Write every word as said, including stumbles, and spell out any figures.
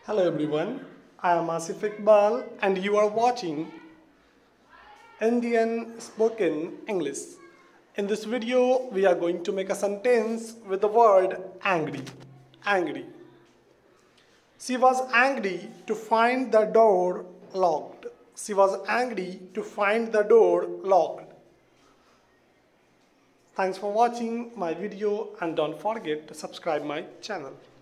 Hello everyone, I am Asif Iqbal and you are watching Indian Spoken English. In this video, we are going to make a sentence with the word angry. Angry. She was angry to find the door locked. She was angry to find the door locked. Thanks for watching my video and don't forget to subscribe my channel.